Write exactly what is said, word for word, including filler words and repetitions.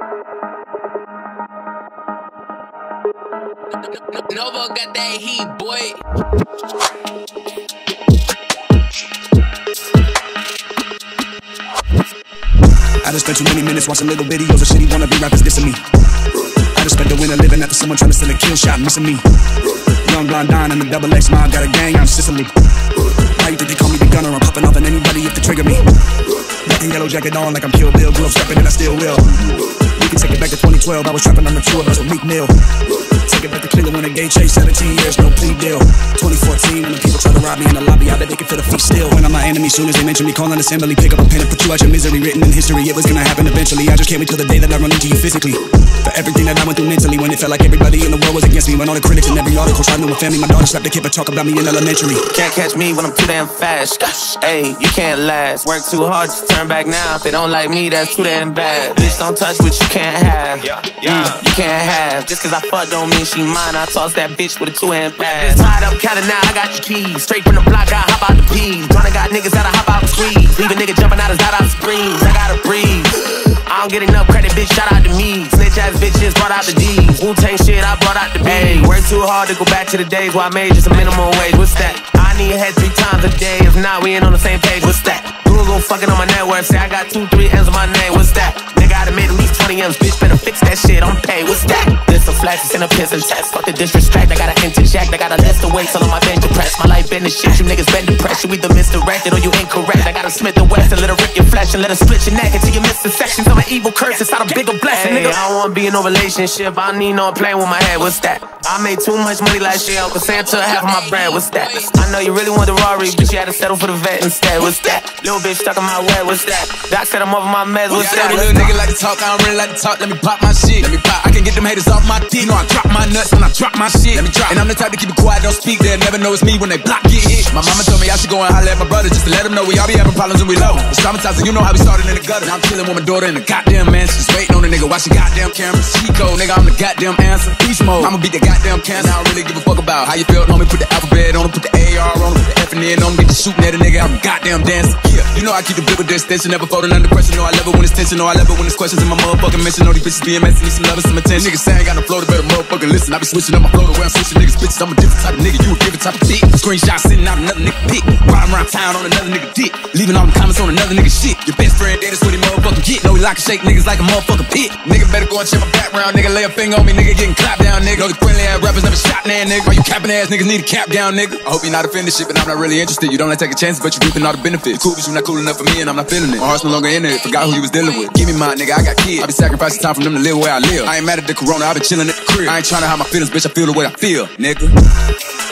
NOVO got that heat, boy. I just spent too many minutes watching little videos of shitty wannabe rappers dissing me. I just spent the winter living after someone trying to steal a kill shot missing me. Young blonde Don and the double X mob got a gang out in Sicily. Why you think they call me the gunner? I'm popping off on anybody if they trigger me. Black and yellow jacket on like I'm Kill Bill, gloves stepping and I still will. We can take it back to twenty twelve, I was trapping on the two of us with Meek Mill. Take it back to Cleveland when a gay chase, seventeen years, no plea deal. twenty fourteen when the people try to rob me in the lobby, I bet they can feel the feet still. When I'm my enemy, soon as they mention me, calling assembly, pick up a pen and put you out your misery. Written in history, it was gonna happen eventually. I just can't wait till the day that I run into you physically. For everything that I went through mentally, when it felt like everybody in the world was against me. When all the critics and every article tried to know my family, my daughter slapped the kid but talk about me in elementary. Can't catch me when I'm too damn fast. Hey, you can't last. Work too hard, just turn back now. If they don't like me, that's too damn bad. Bitch, don't touch what you can't have. Yeah, yeah. You can't have. Just cause I fuck don't mean she mine. I toss that bitch with a two-hand pass. Tied up, counting now, I got your keys. Straight from the block, I hop out the peas. Joyner got niggas that'll hop out and squeeze. Leave a nigga jumping out his dot out the screens. I gotta breathe. I don't get enough credit, bitch, shout out to me. Snitch ass bitches brought out the D's. Wu-Tang shit, I brought out the B. Hey, work too hard to go back to the days where I made just a minimum wage. What's that? I need a head three times a day. If not, we ain't on the same page. What's that? Google fucking on my net worth. Say I got two, three M's on my name. What's that? Nigga, I done made at least twenty M's. Bitch, better fix that shit. I'm paid. What's that? This a flash, it's in a piss and test. Fuck the disrespect. I gotta interject. I got a list of weights all on my bench to press. My life been the shit. You niggas been depressed. You either misdirected or you incorrect. I gotta Smith the West and let her rip your flesh and let her split your neck until you miss the sections. I'm an evil curse. It's not a bigger blessing, hey, nigga. I don't wanna be in no relationship. I don't need no playing with my head. What's that? I made too much money last year. Uncle Sam took half of my bread. What's that? I know you really want the Rari, but you had to settle for the vet instead. What's that? Little bitch stuck in my web. What's that? Doc said I'm over my meds. What's that? Little nigga like to talk. I don't really like to talk. Let me pop my shit. Let me pop. I can get them haters off my teeth. You know I drop my nuts when I drop my shit. Let me drop. And I'm the type to keep it quiet, don't speak. They'll never know it's me when they block get hit. My mama told me I should go and holler at my brother just to let him know we all be having problems when we low. It's traumatizing. You know how we started in the gutter. Now I'm chilling with my daughter in the goddamn mansion. Just waiting on the nigga watching goddamn cameras. She cold, nigga. I'm the goddamn answer. Beast mode. I'ma beat the goddamn cancer. I don't really give a fuck about how you feel. Homie, put the alphabet on him, put the A R on him, put the F and N on him, get the shooting at a nigga. I'm a goddamn dancer. Yeah, you know I keep the bit with distance, never folding under pressure. No, I love it when it's tension. No, I love it when it's questions in my motherfucking mission. All these bitches being messy, need some love and some attention. Niggas say I ain't got no flow, to better motherfucking listen. I be switching up my flow to where I'm switching niggas bitches. I'm a different type of nigga, you a different type of dick. Screenshot sitting out another nigga pic. Riding around town on another nigga dick. Leaving all them comments on another nigga shit. Your best friend dead is what he motherfucking get. No, he lock and shake niggas like a motherfucking pit. Nigga better go and check my background. Nigga lay a finger on me, nigga getting clapped down, nigga. No, the friendly ass rappers never shot in, nigga. All you capping ass niggas need a cap down, nigga. I hope you're not offended shit, but I'm not really interested. You don't like taking chances, but you reaping all the benefits. You cool, but you not cool enough for me, and I'm not feeling it. My heart's no longer in it. Forgot who you was dealing with. Give me mine, nigga. I got kids. I be sacrificing time for them to live where I live. I ain't mad at the corona. I been chilling at the crib. I ain't trying to hide my feelings, bitch. I feel the way I feel, nigga.